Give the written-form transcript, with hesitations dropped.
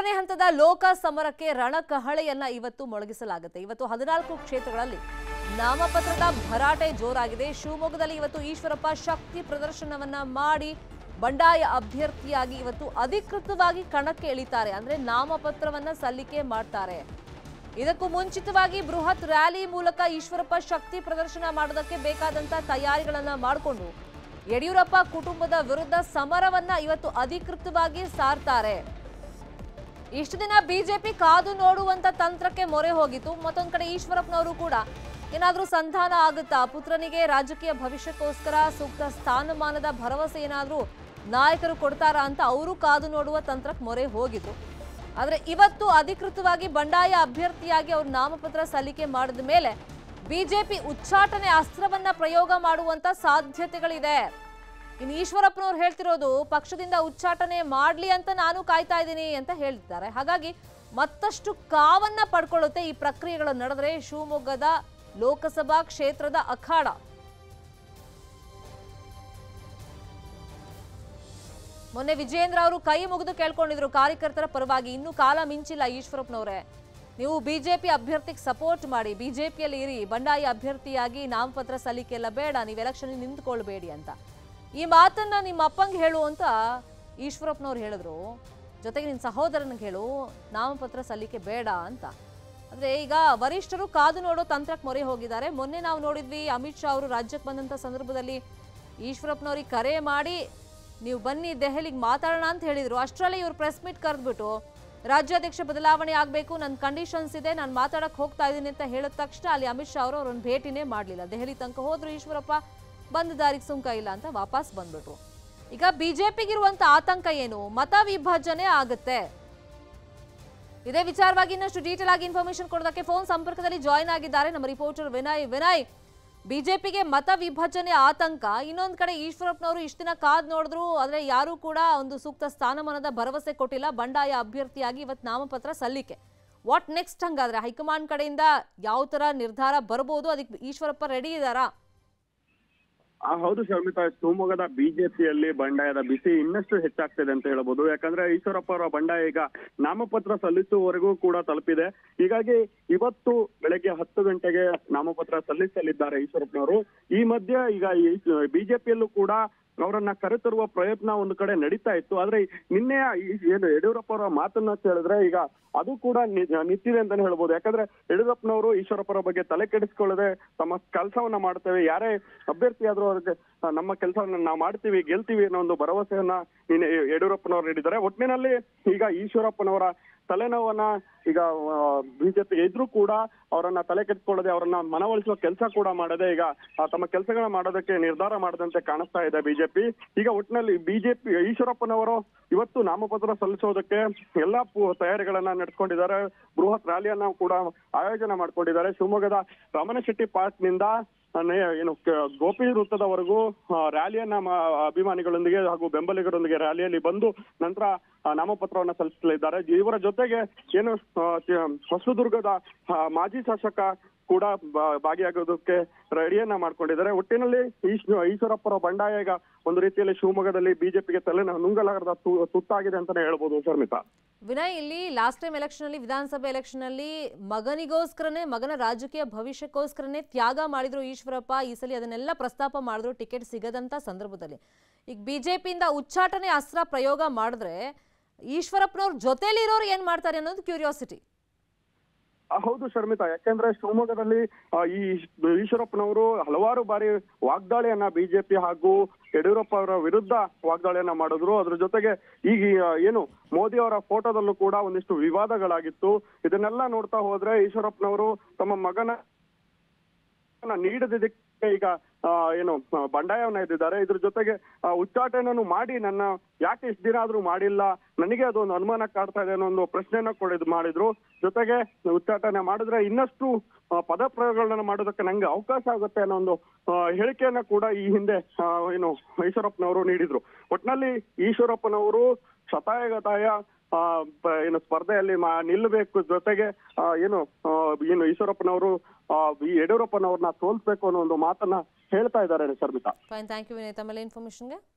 ಮೂರನೇ ಹಂತದ ಲೋಕ ಸಮರಕ್ಕೆ ರಣಕಹಳೆಯನ್ನ ಇವತ್ತು ಮೊಳಗಿಸಲಾಗುತ್ತೆ. ಇವತ್ತು 14 ಕ್ಷೇತ್ರಗಳಲ್ಲಿ ನಾಮಪತ್ರದ ಭರಾಟೆ ಜೋರಾಗಿದೆ. ಶಿವಮೊಗ್ಗದಲ್ಲಿ ಇವತ್ತು ಈಶ್ವರಪ್ಪ ಶಕ್ತಿ ಪ್ರದರ್ಶನವನ್ನ ಮಾಡಿ ಬಂಡಾಯ ಅಭ್ಯರ್ಥಿಯಾಗಿ ಇವತ್ತು ಅಧಿಕೃತವಾಗಿ ಕಣಕ್ಕೆ ಇಳಿತಾರೆ. ಅಂದ್ರೆ ನಾಮಪತ್ರವನ್ನ ಸಲ್ಲಿಕೆ ಮಾಡ್ತಾರೆ. ಇದಕ್ಕೂ ಮುಂಚಿತವಾಗಿ ಬೃಹತ್ ರ್ಯಾಲಿ ಮೂಲಕ ಈಶ್ವರಪ್ಪ ಶಕ್ತಿ ಪ್ರದರ್ಶನ ಮಾಡೋದಕ್ಕೆ ಬೇಕಾದಂತ ತಯಾರಿಗಳನ್ನ ಮಾಡಿಕೊಂಡು ಯಡಿಯೂರಪ್ಪ ಕುಟುಂಬದ ವಿರುದ್ಧ ಸಮರವನ್ನ ಇವತ್ತು ಅಧಿಕೃತವಾಗಿ ಸಾರ್ತಾರೆ. ಇಷ್ಟು ದಿನ ಬಿಜೆಪಿ ಕಾದು ನೋಡುವಂತ ತಂತ್ರಕ್ಕೆ ಮೊರೆ ಹೋಗಿತ್ತು. ಮತ್ತೊಂದು ಕಡೆ ಈಶ್ವರಪ್ಪನವರು ಕೂಡ ಏನಾದರೂ ಸಂಧಾನ ಆಗುತ್ತಾ, ಪುತ್ರನಿಗೆ ರಾಜಕೀಯ ಭವಿಷ್ಯಕ್ಕೋಸ್ಕರ ಸೂಕ್ತ ಸ್ಥಾನಮಾನದ ಭರವಸೆ ಏನಾದರೂ ನಾಯಕರು ಕೊಡ್ತಾರಾ ಅಂತ ಅವರು ಕಾದು ನೋಡುವ ತಂತ್ರಕ್ಕೆ ಮೊರೆ ಹೋಗಿದ್ರು. ಆದರೆ ಇವತ್ತು ಅಧಿಕೃತವಾಗಿ ಬಂಡಾಯ ಅಭ್ಯರ್ಥಿಯಾಗಿ ಅವರು ನಾಮಪತ್ರ ಸಲ್ಲಿಕೆ ಮಾಡಿದ ಮೇಲೆ ಬಿಜೆಪಿ ಉಚ್ಚಾಟನೆ ಅಸ್ತ್ರವನ್ನ ಪ್ರಯೋಗ ಮಾಡುವಂತ ಸಾಧ್ಯತೆಗಳಿದೆ. ಇನ್ನು ಈಶ್ವರಪ್ಪನವ್ರು ಹೇಳ್ತಿರೋದು ಪಕ್ಷದಿಂದ ಉಚ್ಚಾಟನೆ ಮಾಡ್ಲಿ ಅಂತ ನಾನು ಕಾಯ್ತಾ ಇದ್ದೀನಿ ಅಂತ ಹೇಳ್ತಿದ್ದಾರೆ. ಹಾಗಾಗಿ ಮತ್ತಷ್ಟು ಕಾವನ್ನ ಪಡ್ಕೊಳ್ಳುತ್ತೆ ಈ ಪ್ರಕ್ರಿಯೆಗಳು ನಡೆದ್ರೆ ಶಿವಮೊಗ್ಗದ ಲೋಕಸಭಾ ಕ್ಷೇತ್ರದ ಅಖಾಡ. ಮೊನ್ನೆ ವಿಜೇಂದ್ರ ಅವರು ಕೈ ಮುಗಿದು ಕೇಳ್ಕೊಂಡಿದ್ರು ಕಾರ್ಯಕರ್ತರ ಪರವಾಗಿ, ಇನ್ನೂ ಕಾಲ ಮಿಂಚಿಲ್ಲ ಈಶ್ವರಪ್ಪನವರೇ, ನೀವು ಬಿಜೆಪಿ ಅಭ್ಯರ್ಥಿಗೆ ಸಪೋರ್ಟ್ ಮಾಡಿ, ಬಿಜೆಪಿಯಲ್ಲಿ ಇರಿ, ಬಂಡಾಯ ಅಭ್ಯರ್ಥಿಯಾಗಿ ನಾಮಪತ್ರ ಸಲ್ಲಿಕೆ ಎಲ್ಲ ಬೇಡ, ನೀವು ಎಲೆಕ್ಷನ್ ನಿಂತ್ಕೊಳ್ಬೇಡಿ ಅಂತ. ಈ ಮಾತನ್ನ ನಿಮ್ಮ ಅಪ್ಪಂಗೆ ಹೇಳು ಅಂತ ಈಶ್ವರಪ್ಪನವ್ರು ಹೇಳಿದ್ರು. ಜೊತೆಗೆ ನಿನ್ನ ಸಹೋದರನಿಗೆ ಹೇಳು ನಾಮಪತ್ರ ಸಲ್ಲಿಕೆ ಬೇಡ ಅಂತ. ಅಂದ್ರೆ ಈಗ ವರಿಷ್ಠರು ಕಾದು ನೋಡೋ ತಂತ್ರಕ್ಕೆ ಮೊರೆ ಹೋಗಿದ್ದಾರೆ. ಮೊನ್ನೆ ನಾವು ನೋಡಿದ್ವಿ, ಅಮಿತ್ ಶಾ ಅವರು ರಾಜ್ಯಕ್ಕೆ ಬಂದಂತ ಸಂದರ್ಭದಲ್ಲಿ ಈಶ್ವರಪ್ಪನವ್ರಿಗೆ ಕರೆ ಮಾಡಿ ನೀವು ಬನ್ನಿ ದೆಹಲಿಗೆ ಮಾತಾಡೋಣ ಅಂತ ಹೇಳಿದ್ರು. ಅಷ್ಟರಲ್ಲಿ ಇವ್ರು ಪ್ರೆಸ್ ಮೀಟ್ ಕರೆದ್ಬಿಟ್ಟು ರಾಜ್ಯಾಧ್ಯಕ್ಷ ಬದಲಾವಣೆ ಆಗಬೇಕು, ನನ್ನ ಕಂಡೀಷನ್ಸ್ ಇದೆ, ನಾನು ಮಾತಾಡಕ್ಕೆ ಹೋಗ್ತಾ ಇದ್ದೀನಿ ಅಂತ ಹೇಳಿದ ತಕ್ಷಣ ಅಲ್ಲಿ ಅಮಿತ್ ಶಾ ಅವರು ಅವ್ರನ್ನ ಭೇಟಿನೇ ಮಾಡಲಿಲ್ಲ. ದೆಹಲಿ ತನಕ ಹೋದ್ರು ಈಶ್ವರಪ್ಪ, ಬಂದ ದಾರಿಗೆ ಸುಂಕ ಇಲ್ಲ ಅಂತ ವಾಪಸ್ ಬಂದ್ಬಿಟ್ರು. ಈಗ ಬಿಜೆಪಿಗಿರುವಂತ ಆತಂಕ ಏನು? ಮತ ವಿಭಜನೆ ಆಗುತ್ತೆ. ಇದೇ ವಿಚಾರವಾಗಿ ಇನ್ನಷ್ಟು ಡೀಟೇಲ್ ಆಗಿ ಇನ್ಫಾರ್ಮೇಶನ್ ಕೊಡೋದಕ್ಕೆ ಫೋನ್ ಸಂಪರ್ಕದಲ್ಲಿ ಜಾಯಿನ್ ಆಗಿದ್ದಾರೆ ನಮ್ಮ ರಿಪೋರ್ಟರ್ ವಿನಯ್. ಬಿಜೆಪಿಗೆ ಮತ ವಿಭಜನೆ ಆತಂಕ, ಇನ್ನೊಂದು ಕಡೆ ಈಶ್ವರಪ್ಪನವರು ಇಷ್ಟು ದಿನ ಕಾದ್ ನೋಡಿದ್ರು, ಆದ್ರೆ ಯಾರು ಕೂಡ ಒಂದು ಸೂಕ್ತ ಸ್ಥಾನಮಾನದ ಭರವಸೆ ಕೊಟ್ಟಿಲ್ಲ. ಬಂಡಾಯ ಅಭ್ಯರ್ಥಿಯಾಗಿ ಇವತ್ತು ನಾಮಪತ್ರ ಸಲ್ಲಿಕೆ. What next? ಹಂಗಾದ್ರೆ ಹೈಕಮಾಂಡ್ ಕಡೆಯಿಂದ ಯಾವ ತರ ನಿರ್ಧಾರ ಬರಬಹುದು? ಅದಕ್ಕೆ ಈಶ್ವರಪ್ಪ ರೆಡಿ ಇದ್ದಾರಾ? ಹೌದು ಶರ್ಮಿತಾ, ಶಿವಮೊಗ್ಗದ ಬಿಜೆಪಿಯಲ್ಲಿ ಬಂಡಾಯದ ಬಿಸಿ ಇನ್ನಷ್ಟು ಹೆಚ್ಚಾಗ್ತಿದೆ ಅಂತ ಹೇಳ್ಬೋದು. ಯಾಕಂದ್ರೆ ಈಶ್ವರಪ್ಪ ಅವರ ಬಂಡಾಯ ಈಗ ನಾಮಪತ್ರ ಸಲ್ಲಿಸುವವರೆಗೂ ಕೂಡ ತಲುಪಿದೆ. ಹೀಗಾಗಿ ಇವತ್ತು ಬೆಳಗ್ಗೆ 10 ಗಂಟೆಗೆ ನಾಮಪತ್ರ ಸಲ್ಲಿಸಲಿದ್ದಾರೆ ಈಶ್ವರಪ್ಪನವರು. ಈ ಮಧ್ಯೆ ಈಗ ಬಿಜೆಪಿಯಲ್ಲೂ ಕೂಡ ಅವರನ್ನ ಕರೆತರುವ ಪ್ರಯತ್ನ ಒಂದು ಕಡೆ ನಡೀತಾ ಇತ್ತು. ಆದ್ರೆ ನಿನ್ನೆ ಏನು ಯಡಿಯೂರಪ್ಪ ಅವರ ಮಾತನ್ನ ಕೇಳಿದ್ರೆ ಈಗ ಅದು ಕೂಡ ನಿಂತಿದೆ ಅಂತಾನೆ ಹೇಳ್ಬೋದು. ಯಾಕಂದ್ರೆ ಯಡಿಯೂರಪ್ಪನವರು ಈಶ್ವರಪ್ಪರ ಬಗ್ಗೆ ತಲೆ ಕೆಡಿಸ್ಕೊಳ್ಳದೆ ತಮ್ಮ ಕೆಲಸವನ್ನ ಮಾಡ್ತೇವೆ, ಯಾರೇ ಅಭ್ಯರ್ಥಿ ಆದ್ರೂ ಅವ್ರಿಗೆ ನಮ್ಮ ಕೆಲಸವನ್ನ ನಾವು ಮಾಡ್ತೀವಿ, ಗೆಲ್ತೀವಿ ಅನ್ನೋ ಒಂದು ಭರವಸೆಯನ್ನ ನಿನ್ನೆ ಯಡಿಯೂರಪ್ಪನವರು ನೀಡಿದ್ದಾರೆ. ಒಟ್ಟಿನಲ್ಲಿ ಈಗ ಈಶ್ವರಪ್ಪನವರ ತಲೆನೋವನ್ನ ಈಗ ಬಿಜೆಪಿ ಇದ್ರೂ ಕೂಡ ಅವರನ್ನ ತಲೆ ಕೆಡಿಸ್ಕೊಳ್ಳದೆ ಅವರನ್ನ ಮನವೊಲಿಸುವ ಕೆಲಸ ಕೂಡ ಮಾಡದೆ ಈಗ ತಮ್ಮ ಕೆಲಸಗಳನ್ನ ಮಾಡೋದಕ್ಕೆ ನಿರ್ಧಾರ ಮಾಡದಂತೆ ಕಾಣಿಸ್ತಾ ಇದೆ ಬಿಜೆಪಿ. ಈಗ ಒಟ್ಟಿನಲ್ಲಿ ಬಿಜೆಪಿ ಈಶ್ವರಪ್ಪನವರು ಇವತ್ತು ನಾಮಪತ್ರ ಸಲ್ಲಿಸೋದಕ್ಕೆ ಎಲ್ಲಾ ತಯಾರಿಗಳನ್ನ ನಡೆಸ್ಕೊಂಡಿದ್ದಾರೆ. ಬೃಹತ್ ರ್ಯಾಲಿಯನ್ನ ಕೂಡ ಆಯೋಜನೆ ಮಾಡ್ಕೊಂಡಿದ್ದಾರೆ. ಶಿವಮೊಗ್ಗದ ರಮಣಶೆಟ್ಟಿ ಪಾರ್ಕ್ ನಿಂದ ಏನು ಗೋಪಿ ವೃತ್ತದವರೆಗೂ ರ್ಯಾಲಿಯನ್ನ ಅಭಿಮಾನಿಗಳೊಂದಿಗೆ ಹಾಗೂ ಬೆಂಬಲಿಗರೊಂದಿಗೆ ರ್ಯಾಲಿಯಲ್ಲಿ ಬಂದು ನಂತರ ನಾಮಪತ್ರವನ್ನ ಸಲ್ಲಿಸಲಿದ್ದಾರೆ. ಇವರ ಜೊತೆಗೆ ಏನು ಹೊಸದುರ್ಗದ ಮಾಜಿ ಶಾಸಕ ಕೂಡ ಭಾಗಿಯಾಗೋದಕ್ಕೆ ರೆಡಿಯನ್ನ ಮಾಡ್ಕೊಂಡಿದ್ದಾರೆ. ಒಟ್ಟಿನಲ್ಲಿ ಈಶ್ವರಪ್ಪರ ಬಂಡಾಯ ಈಗ ಒಂದು ರೀತಿಯಲ್ಲಿ ಶಿವಮೊಗ್ಗದಲ್ಲಿ ಬಿಜೆಪಿಗೆ ತಲೆ ನುಂಗಲಾರದ ತುತ್ತಾಗಿದೆ ಅಂತಾನೆ ಹೇಳ್ಬೋದು ಶರ್ಮಿತಾ. ವಿನಯ್, ಇಲ್ಲಿ ಲಾಸ್ಟ್ ಟೈಮ್ ಎಲೆಕ್ಷನ್ ಅಲ್ಲಿ, ವಿಧಾನಸಭೆ ಎಲೆಕ್ಷನ್ ಅಲ್ಲಿ ಮಗನಿಗೋಸ್ಕರನೇ, ಮಗನ ರಾಜಕೀಯ ಭವಿಷ್ಯಕ್ಕೋಸ್ಕರನೇ ತ್ಯಾಗ ಮಾಡಿದ್ರು ಈಶ್ವರಪ್ಪ. ಈ ಸಲ ಅದನ್ನೆಲ್ಲ ಪ್ರಸ್ತಾಪ ಮಾಡಿದ್ರು ಟಿಕೆಟ್ ಸಿಗದಂತ ಸಂದರ್ಭದಲ್ಲಿ. ಈಗ ಬಿಜೆಪಿಯಿಂದ ಉಚ್ಚಾಟನೆ ಅಸ್ತ್ರ ಪ್ರಯೋಗ ಮಾಡಿದ್ರೆ ಈಶ್ವರಪ್ಪನವ್ರ ಜೊತೆಲಿ ಇರೋರು ಏನ್ ಮಾಡ್ತಾರೆ ಅನ್ನೋದು ಕ್ಯೂರಿಯಾಸಿಟಿ. ಹೌದು ಶರ್ಮಿತಾ, ಯಾಕೆಂದ್ರೆ ಶಿವಮೊಗ್ಗದಲ್ಲಿ ಈ ಈಶ್ವರಪ್ಪನವರು ಹಲವಾರು ಬಾರಿ ವಾಗ್ದಾಳಿಯನ್ನ ಬಿಜೆಪಿ ಹಾಗೂ ಯಡಿಯೂರಪ್ಪ ಅವರ ವಿರುದ್ಧ ವಾಗ್ದಾಳಿಯನ್ನ ಮಾಡಿದ್ರು. ಅದ್ರ ಜೊತೆಗೆ ಈಗ ಏನು ಮೋದಿ ಅವರ ಫೋಟೋದಲ್ಲೂ ಕೂಡ ಒಂದಿಷ್ಟು ವಿವಾದಗಳಾಗಿತ್ತು. ಇದನ್ನೆಲ್ಲ ನೋಡ್ತಾ ಹೋದ್ರೆ ಈಶ್ವರಪ್ಪನವರು ತಮ್ಮ ಮಗನ ನೀಡದಿದ್ದಕ್ಕೆ ಈಗ ಏನು ಬಂಡಾಯವನ್ನ ಎದ್ದಿದ್ದಾರೆ. ಇದ್ರ ಜೊತೆಗೆ ಉಚ್ಚಾಟನೆಯನ್ನು ಮಾಡಿ ನನ್ನ ಯಾಕೆ ಇಷ್ಟು ದಿನ ಆದ್ರೂ ಮಾಡಿಲ್ಲ, ನನಗೆ ಅದೊಂದು ಅನುಮಾನ ಕಾಡ್ತಾ ಇದೆ ಅನ್ನೋ ಒಂದು ಪ್ರಶ್ನೆಯನ್ನ ಮಾಡಿದ್ರು. ಜೊತೆಗೆ ಉಚ್ಚಾಟನೆ ಮಾಡಿದ್ರೆ ಇನ್ನಷ್ಟು ಪದ ಪ್ರಯೋಗಗಳನ್ನ ಮಾಡೋದಕ್ಕೆ ನಂಗೆ ಅವಕಾಶ ಆಗುತ್ತೆ ಅನ್ನೋ ಒಂದು ಹೇಳಿಕೆಯನ್ನ ಕೂಡ ಈ ಹಿಂದೆ ಏನು ಈಶ್ವರಪ್ಪನವರು ನೀಡಿದ್ರು. ಒಟ್ನಲ್ಲಿ ಈಶ್ವರಪ್ಪನವರು ಶತಾಯಗತಾಯ ಏನು ಸ್ಪರ್ಧೆಯಲ್ಲಿ ನಿಲ್ಲಬೇಕು. ಜೊತೆಗೆ ಏನು ಈಶ್ವರಪ್ಪನವರು ಈ ಯಡಿಯೂರಪ್ಪನವ್ರನ್ನ ಸೋಲ್ಸ್ಬೇಕು ಅನ್ನೋ ಒಂದು ಮಾತನ್ನ ಹೇಳ್ತಾ ಇದ್ದಾರೆ Sharmita. Fine, thank you Vinay ತಮ್ಮೆಲ್ಲ ಇನ್ಫಾರ್ಮೇಶನ್ಗೆ.